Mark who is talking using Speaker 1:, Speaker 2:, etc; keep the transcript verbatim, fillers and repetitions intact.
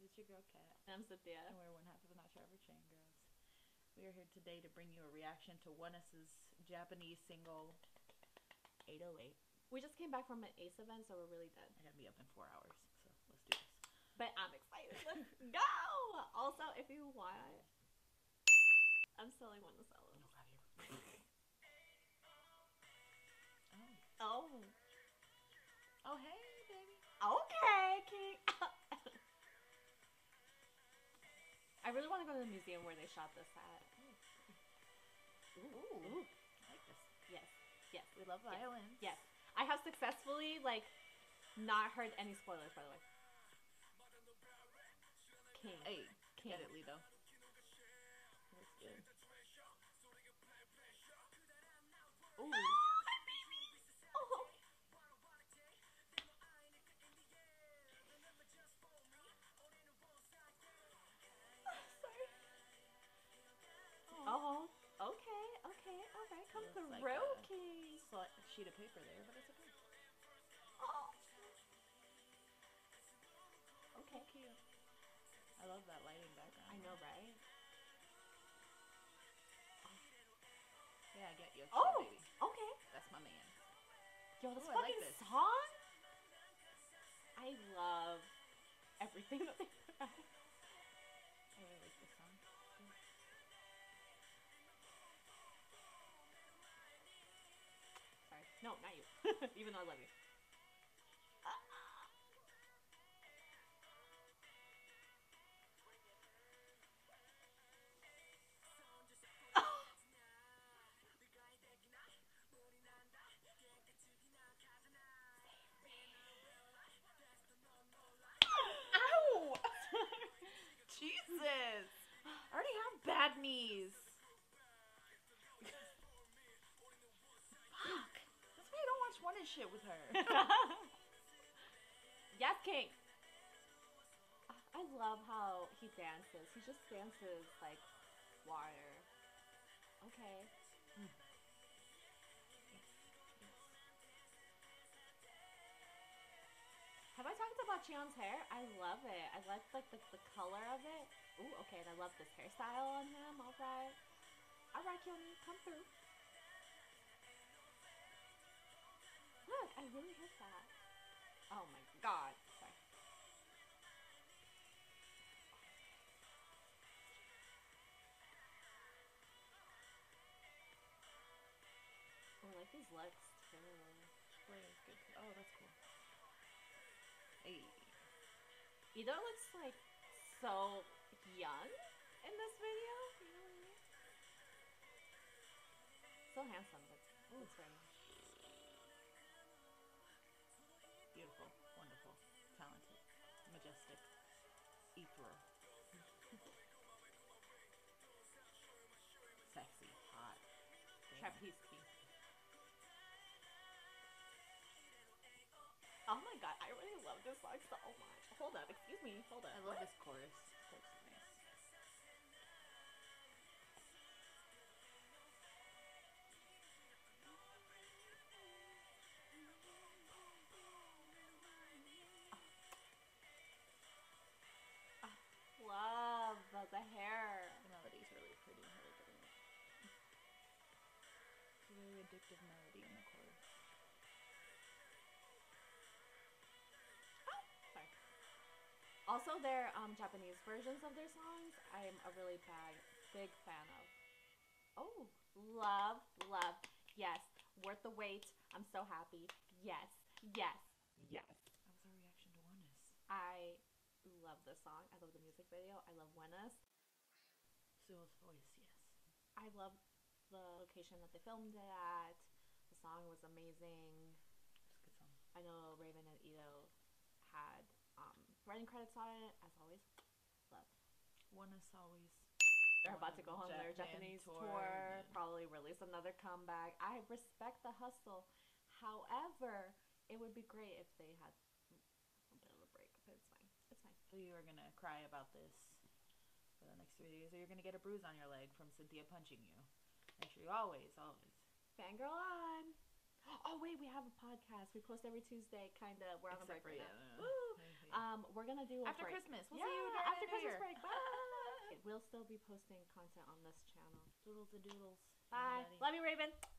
Speaker 1: It's your girl Kat.
Speaker 2: And I'm Cynthia.
Speaker 1: And we're one half of the Not Forever Chain Girls. We are here today to bring you a reaction to Oneus' Japanese single eight oh eight.
Speaker 2: We just came back from an Ace event, so we're really dead.
Speaker 1: I gotta be up in four hours, so let's do this.
Speaker 2: But I'm excited. Let's go! Also, if you want, I'm selling one of the solos.
Speaker 1: Oh, God, here.
Speaker 2: Oh.
Speaker 1: Oh, hey, baby.
Speaker 2: Okay, King. I really want to go to the museum where they shot this at.
Speaker 1: Ooh.
Speaker 2: Ooh.
Speaker 1: I like this.
Speaker 2: Yes. Yes.
Speaker 1: We love violins.
Speaker 2: Yes. I have successfully, like, not heard any spoilers, by the way. King.
Speaker 1: Hey,
Speaker 2: King.
Speaker 1: get it, Lido.
Speaker 2: That's good.
Speaker 1: Ooh.
Speaker 2: Oh, okay, okay, all right. Come through,
Speaker 1: like a
Speaker 2: King.
Speaker 1: Slight sheet of paper there, but it's okay.
Speaker 2: Oh. Okay.
Speaker 1: So cute. I love that lighting background.
Speaker 2: I know, right?
Speaker 1: Yeah, I get you.
Speaker 2: Oh,
Speaker 1: baby.
Speaker 2: okay.
Speaker 1: That's my man.
Speaker 2: Yo, this
Speaker 1: Ooh,
Speaker 2: fucking
Speaker 1: I like this.
Speaker 2: song. I love everything that they put out.
Speaker 1: I really like this song.
Speaker 2: Sorry. No, not you. Even though I love you.
Speaker 1: Ow! Jesus! I already have bad knees. Fuck. That's why I don't watch One and shit with her.
Speaker 2: Yes, King. I love how he dances. He just dances like water. Okay.
Speaker 1: Mm. Yes. Yes.
Speaker 2: Have I talked about Cheon's hair? I love it. I like like the, the color of it. Ooh, okay, and I love this hairstyle on him. All right. All right, Keone, come through. Look, I really hit that. Oh my god. Sorry. Oh, I like these looks too.
Speaker 1: Where is good? Oh, that's cool. Hey.
Speaker 2: Ida looks like so young in this video. You know what I mean? So handsome, but looks very nice.
Speaker 1: Beautiful, wonderful, talented, majestic, ethereal, sexy, hot,
Speaker 2: Trapeze key. Oh my god, I really love this song so much. Hold up, excuse me, hold up.
Speaker 1: I love
Speaker 2: what?
Speaker 1: this chorus. It's nice.
Speaker 2: Love the hair.
Speaker 1: The melody's really pretty. I really get it. It's a very addictive melody in the chorus.
Speaker 2: Oh, sorry. Also, their um, Japanese versions of their songs, I'm a really bad, big fan of. Oh, love, love. Yes, worth the wait. I'm so happy. Yes, yes, yes.
Speaker 1: That was our reaction to Oneus.
Speaker 2: I love this song. I love the music video. I love Oneus.
Speaker 1: Sewell's voice, yes.
Speaker 2: I love the location that they filmed it at. The song was amazing.
Speaker 1: It's a good song.
Speaker 2: I know Raven and Ito had um, writing credits on it, as always. Love.
Speaker 1: Oneus always.
Speaker 2: They're about to go on their
Speaker 1: Japan
Speaker 2: Japanese tour,
Speaker 1: tour,
Speaker 2: probably release another comeback. I respect the hustle. However, it would be great if they had a bit of a break, but it's fine. It's fine.
Speaker 1: So you are going to cry about this for the next three days, or you're going to get a bruise on your leg from Cynthia punching you. Make sure you always, always.
Speaker 2: Fangirl on. Oh, wait, we have a podcast. We post every Tuesday, kind of. We're on a break right now.
Speaker 1: Yeah.
Speaker 2: Woo!
Speaker 1: Yeah.
Speaker 2: Um, we're gonna do a
Speaker 1: After
Speaker 2: break.
Speaker 1: Christmas. We'll
Speaker 2: yeah,
Speaker 1: see you during
Speaker 2: after
Speaker 1: the New
Speaker 2: Christmas
Speaker 1: Year.
Speaker 2: break. Bye. We'll still be posting content on this channel.
Speaker 1: Doodles and doodles.
Speaker 2: Bye.
Speaker 1: everybody.
Speaker 2: Love you, Raven.